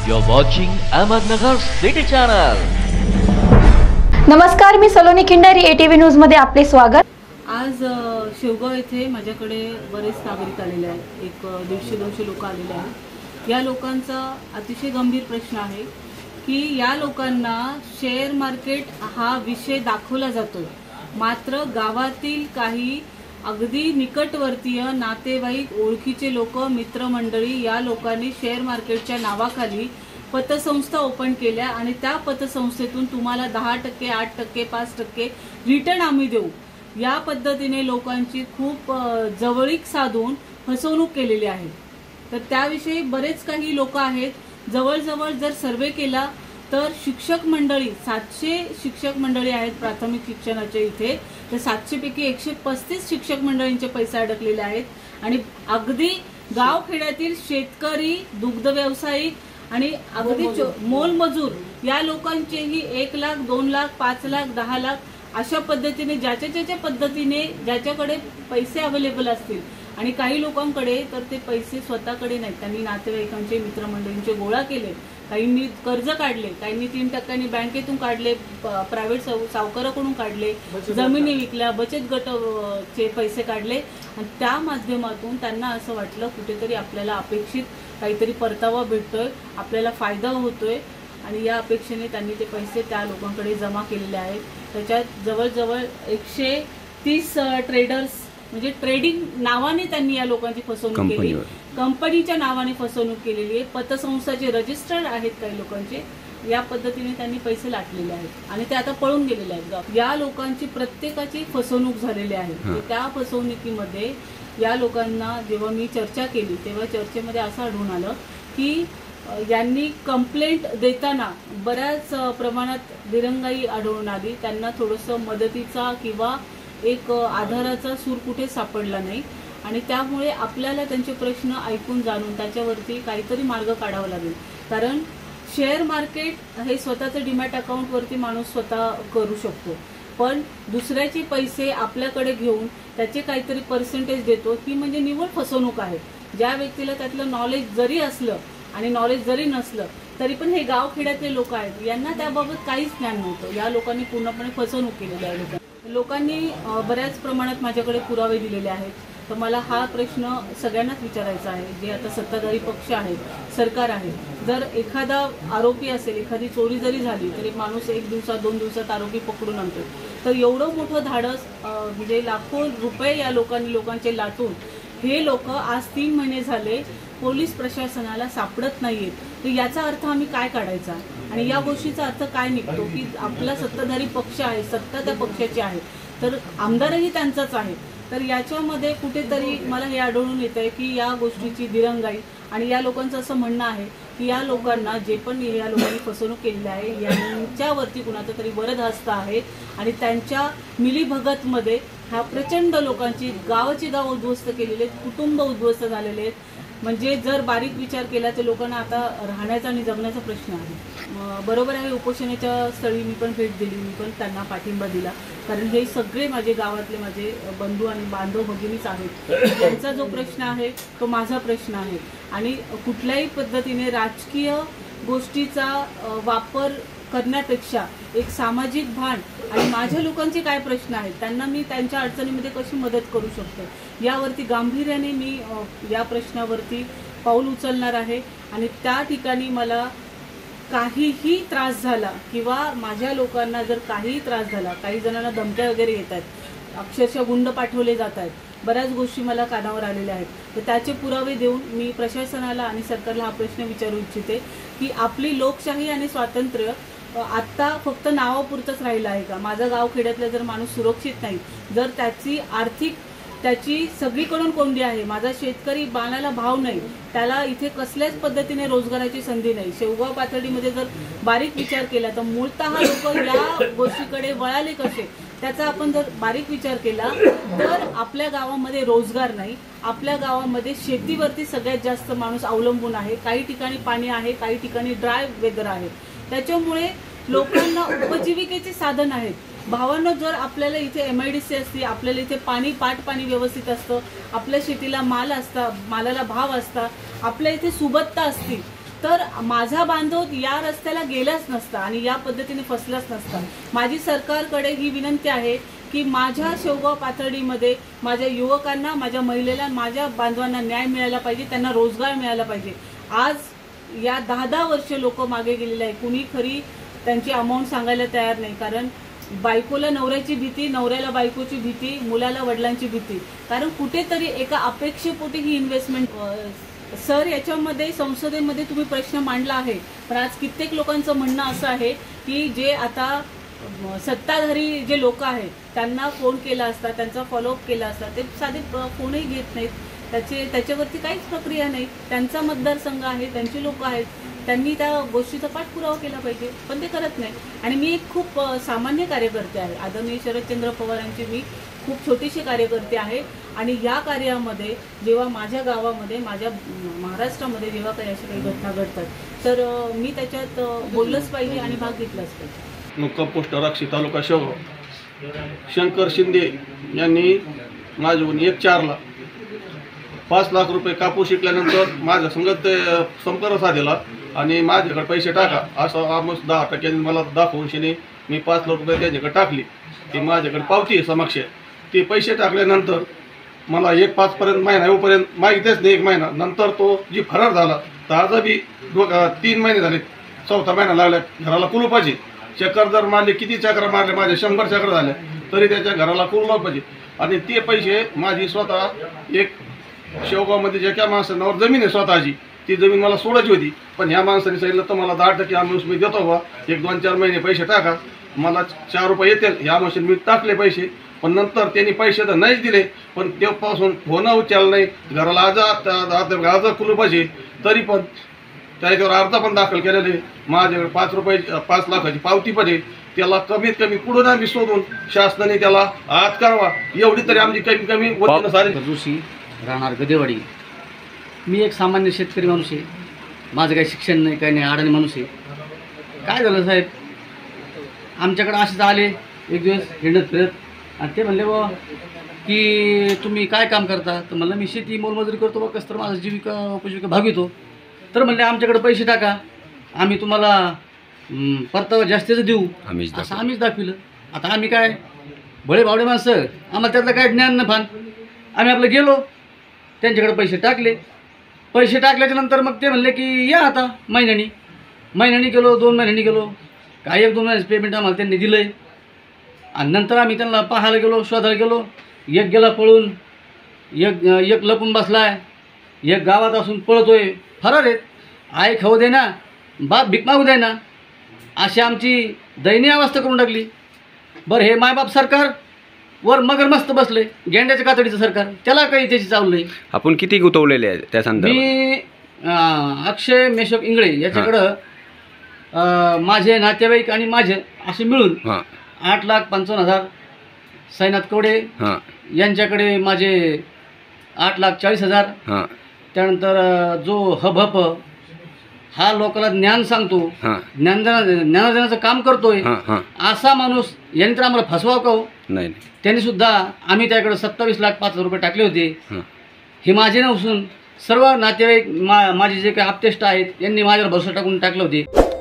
You're watching Ahmednagar City Channel. नमस्कार, मी Saloni Khindari, ATV news मध्ये आपले स्वागत। आज शेवगाव येथे माझ्याकडे बरेच नागरिक आलेले आहेत। एक 150-200 लोक आलेले आहेत। या लोकांचा अतिशय गंभीर प्रश्न आहे की या लोकांना शेअर मार्केट हा विषय दाखवला जातो, मात्र गावातील काही अगदी निकटवर्तीय नातेवाईक, ओळखीचे लोक, मित्रमंडळी या लोकांनी शेअर मार्केटच्या नावाखाली पतसंस्था ओपन केल्या आणि त्या पतसंस्थेतून तुम्हाला 10%, 8%, 5% रिटर्न आम्ही देऊ, या पद्धतीने लोकांची खूप जवळीक साधून फसवणूक केलेली आहे। तर त्याविषयी बरेच काही लोक आहेत। जवळजवळ जर सर्वे केला तर शिक्षक मंडळी 700 शिक्षक मंडळी आहेत प्राथमिक शिक्षणाचे इथे। तर 700 पैकी 135 शिक्षक मंडळींचे पैसे अडकलेले आहेत आणि अगदी गाव खेड्यातील शेतकरी, दुग्ध व्यावसायिक आणि अगदी मोलमजूर या लोकांचेही 1 लाख, 2 लाख, 5 लाख, 10 लाख अशा पद्धतीने ज्याच्या पद्धतीने ज्याच्याकडे पैसे अवेलेबल असतील आणि काही लोकांकडे तर ते पैसे स्वतःकडे नाहीत, त्यांनी नातेवाईकांचे, मित्रमंडळींचे गोळा केले, काहींनी कर्ज काढले, काहींनी 3% बँकेतून काढले, प्रायव्हेट सावकाराकडून काढले, जमिनी विकल्या, बचत गटाचे पैसे काढले आणि त्या माध्यमातून त्यांना असं वाटलं कुठेतरी आपल्याला अपेक्षित काहीतरी परतावा भेटतोय, आपल्याला फायदा होतोय आणि या अपेक्षेने त्यांनी ते पैसे त्या लोकांकडे जमा केलेले आहेत। त्याच्यात जवळजवळ 130 ट्रेडर्स म्हणजे ट्रेडिंग नावाने त्यांनी या लोकांची फसवणूक केली, कंपनीच्या नावाने फसवणूक केलेली आहे, पतसंस्थाचे रजिस्टर्ड आहेत काही लोकांचे, या पद्धतीने त्यांनी पैसे लाटलेले आहेत आणि ते आता पळून गेलेले आहेत। या लोकांची प्रत्येकाची फसवणूक झालेली आहे। त्या फसवणुकीमध्ये या लोकांना जेव्हा मी चर्चा केली तेव्हा चर्चेमध्ये असं आढळून आलं की यांनी कंप्लेंट देताना बऱ्याच प्रमाणात दिरंगाई आढळून आली, त्यांना थोडंसं मदतीचा किंवा एक आधाराचा सूर कुठे सापडला नाही आणि त्यामुळे आपल्याला त्यांचे प्रश्न ऐकून जाणून त्याच्यावरती काहीतरी मार्ग काढावा लागेल। कारण शेअर मार्केट हे स्वतःचं डीमॅट अकाउंटवरती माणूस स्वतः करू शकतो, पण दुसऱ्याचे पैसे आपल्याकडे घेऊन त्याचे काहीतरी पर्सेंटेज देतो, ही म्हणजे निव्वळ फसवणूक आहे। ज्या व्यक्तीला त्यातलं नॉलेज जरी असलं आणि नॉलेज जरी नसलं तरी पण हे गाव खेड्यातले लोक आहेत, यांना त्याबाबत काहीच ज्ञान नव्हतं। या लोकांनी पूर्णपणे फसवणूक केलेली आहे। लोकांनी बऱ्याच प्रमाणात माझ्याकडे पुरावे दिलेले आहेत। तर मला हा प्रश्न सगळ्यांनाच विचारायचा आहे, जे आता सत्ताधारी पक्ष आहेत, सरकार आहे, जर एखादा आरोपी असेल, एखादी चोरी जरी झाली तरी माणूस 1 दिवसात 2 दिवसात आरोपी पकडून आणतो, तर एवढं मोठं धाडस म्हणजे लाखो रुपये या लोकांचे लाटून हे लोक आज 3 महिने झाले पोलीस प्रशासनाला सापडत नाहीयेत। तर याचा अर्थ आम्ही काय काढायचा आणि या गोष्टीचा अर्थ काय निघतो की आपला सत्ताधारी पक्ष आहे, सत्ता त्या पक्षाची आहे, तर आमदारही त्यांचाच आहे। तर याच्यामध्ये कुठेतरी मला हे आढळून येतंय की या गोष्टीची दिरंगाई आणि या लोकांचं असं म्हणणं आहे की या लोकांना जे पण या लोकांनी फसवणूक केलेली आहे यांच्यावरती कुणाचा तरी वरद हस्त आहे आणि त्यांच्या मिलीभगतमध्ये हा प्रचंड लोकांची गावाची गाव उद्ध्वस्त केलेले आहेत, कुटुंब उद्ध्वस्त झालेले आहेत। म्हणजे जर बारीक विचार केला तर लोकांना आता राहण्याचा आणि जगण्याचा प्रश्न आहे। बरोबर आहे, उपोषणाच्या स्थळी मी पण भेट दिली, मी पण त्यांना पाठिंबा दिला, कारण हे सगळे माझे गावातले माझे बंधू आणि बांधव भगिनीच आहेत। त्यांचा जो प्रश्न आहे तो माझा प्रश्न आहे आणि कुठल्याही पद्धतीने राजकीय गोष्टीचा वापर करण्यापेक्षा एक सामाजिक भान आणि माझ्या लोकांचे काय प्रश्न आहेत, त्यांना मी त्यांच्या अडचणीमध्ये कशी मदत करू शकतो, यावरती गांभीर्याने मी या प्रश्नावरती पाऊल उचलणार आहे आणि त्या ठिकाणी मला काहीही त्रास झाला किंवा माझ्या लोकांना जर काहीही त्रास झाला, काही जणांना धमक्या वगैरे येत आहेत, अक्षरशः गुंड पाठवले जात आहेत, बऱ्याच गोष्टी मला कानावर आलेल्या आहेत, तर त्याचे पुरावे देऊन मी प्रशासनाला आणि सरकारला हा प्रश्न विचारू इच्छिते की आपली लोकशाही आणि स्वातंत्र्य आत्ता फक्त नावापुरतंच राहिलं आहे का? माझा गाव खेड्यातला जर माणूस सुरक्षित नाही, जर त्याची आर्थिक त्याची सगळीकडून कोंडी आहे, माझा शेतकरी बाणाला भाव नाही, त्याला इथे कसल्याच पद्धतीने रोजगाराची संधी नाही, शेवगाव पातळीमध्ये जर बारीक विचार केला तर मूळतः लोक या गोष्टीकडे वळाले कसे, त्याचा आपण जर बारीक विचार केला तर आपल्या गावामध्ये रोजगार नाही, आपल्या गावामध्ये शेतीवरती सगळ्यात जास्त माणूस अवलंबून आहे, काही ठिकाणी पाणी आहे, काही ठिकाणी ड्राय वेदर आहे, त्याच्यामुळे लोकांना उपजीविकेचे साधन आहेत। भावांनो, जर आपल्याला इथे MIDC असते, आपल्याला इथे पाणी व्यवस्थित असतं, आपल्या शेतीला माल असता, मालाला भाव असता, आपल्या इथे सुबत्ता असती, तर माझा बांधव या रस्त्याला गेलाच नसता आणि या पद्धतीने फसलाच नसता. माझी सरकारकडे ही विनंती आहे की माझ्या शेवगाव पाथर्डीमध्ये माझ्या युवकांना, माझ्या महिलेला, माझ्या बांधवांना न्याय मिळाला पाहिजे, त्यांना रोजगार मिळाला पाहिजे. आज या 10-10 वर्ष लोक मागे गेलेले आहे. कुणी खरी त्यांची अमाऊंट सांगायला तयार नाही, कारण बायकोला नवऱ्याची भीती, नवऱ्याला बायकोची भीती, मुलाला वडिलांची भीती, कारण कुठेतरी एका अपेक्षेपोटी ही इन्व्हेस्टमेंट. सर, याच्यामध्ये संसदेमध्ये तुम्ही प्रश्न मांडला आहे, पण आज कित्येक लोकांचं म्हणणं असं आहे की जे आता सत्ताधारी जे लोक आहेत त्यांना फोन केला असता, त्यांचा फॉलोअप केला असता, ते साधे फोनही घेत नाहीत. त्याच्यावरती काहीच प्रक्रिया नाही. त्यांचा मतदारसंघ आहे, त्यांची लोक आहेत, त्यांनी त्या गोष्टीचा पाठपुरावा केला पाहिजे, पण ते करत नाही. आणि मी एक खूप सामान्य कार्यकर्ते आहे. आदरणीय शरदचंद्र पवारांची मी खूप छोटीशी कार्यकर्ते आहे आणि या कार्यामध्ये जेव्हा माझ्या गावामध्ये, माझ्या महाराष्ट्रामध्ये जेव्हा काही अशा काही घटना घडतात तर मी त्याच्यात बोललंच पाहिजे आणि भाग घेतलाच पाहिजे. मुक्काम पोस्ट राक्षी, तालुका शेवगाव. शंकर शिंदे यांनी माझ्याहून 1/4 5 लाख रुपये कापूस शिकल्यानंतर माझ्या संगत संपर्क साधला आणि माझ्याकडे पैसे टाका असं आमच 10% मला दाखवून शिने मी 5 लाख रुपये त्यांच्याकडे टाकली. ती माझ्याकडे पावती समक्ष. ते पैसे टाकल्यानंतर मला 1/5 महिना येऊपर्यंत माहितीच नाही. 1 महिना नंतर तो जी फरार झाला तर आज बी 3 महिने झाले, 4था महिना लागला. घराला कुलूपाची चक्कर जर मारले, किती चक्र मारले, माझे 100 चक्र झाले तरी त्याच्या घराला कुलूप पाहिजे. आणि ते पैसे माझी स्वतः एक शेवगावमध्ये ज्या त्या माणसांवर जमीन आहे स्वतःची, ती जमीन मला सोडायची होती, पण ह्या माणसाने सांगितलं तर मला 10% आम्ही मी देतो बा, 1-2-4 महिने पैसे टाका, मला 4 रुपये येतील. ह्या माणसाने मी टाकले पैसे, पण नंतर त्यांनी पैसे तर नाहीच दिले. पण तेव्हापासून फोन उचलला नाही, घराला आज कुलूपाची, तरी पण त्याच्यावर अर्ज पण दाखल केलेले. माझ्याकडे 5 लाखाची पावती पण आहे. त्याला कमीत कमी पुढून आम्ही शोधून शासनाने त्याला आत करावा, एवढी तरी आमची कमीत कमी होती. सारी ऋषी राहणार गदेवाडी. मी एक सामान्य शेतकरी माणूस आहे. माझं काही शिक्षण नाही, काही नाही, अडाणी माणूस आहे. काय झालं साहेब, आमच्याकडे असेच आले एक दिवस हिंडत फिरत आणि ते म्हणले बा की तुम्ही काय काम करता? तर म्हणलं मी शेती मोलमजुरी करतो बा, कसं तर माझं जीविका उपजीविका भागवितो. तर म्हणले आमच्याकडे पैसे टाका, आम्ही तुम्हाला परतावा जास्तीचं देऊ, असं आम्हीच दाखविलं. आता आम्ही काय भळे भावडे माणसं, आम्हाला त्यातलं काय ज्ञान न फान. आम्ही आपलं गेलो, त्यांच्याकडे पैसे टाकले. पैसे टाकल्याच्या नंतर मग ते म्हणले की या आता महिन्यानी गेलो, 2 महिन्यांनी गेलो, काही 1-2 महिन्याचं पेमेंट आम्हाला त्यांनी दिलं आहे. आणि नंतर आम्ही त्यांना पाहायला गेलो, शोधायला गेलो. एक गेला पळून, एक लपून बसला आहे, एक गावात असून पळतोय, फरार आहेत. आई खाऊ दे ना, बाप भीक मागू दे ना, अशी आमची दयनीय अवस्था करून टाकली. बरं, हे मायबाप सरकार वर मगर मस्त बसले, गेंड्याच्या कातडीचं सरकार, त्याला काही त्याची चावलं नाही. आपण किती गुंतवलेले आहे त्या संदर्भात? मी अक्षय मेशक इंगळे याच्याकडं माझे नातेवाईक आणि माझे असे मिळून 8,55,000. साईनाथ कवडे यांच्याकडे माझे 8,40,000. त्यानंतर जो हब हा लोकांना ज्ञान सांगतो, ज्ञान देण्याचं काम करतोय, असा माणूस यांनी तर आम्हाला फसवावं का हो? नाही, त्यांनी सुद्धा आम्ही त्याकडे 27,05,000 रुपये टाकले होते. हे माझे नसून सर्व नातेवाईक माझे जे काही आप्तेष्ट आहेत यांनी माझ्यावर भरोसा टाकून टाकले होते.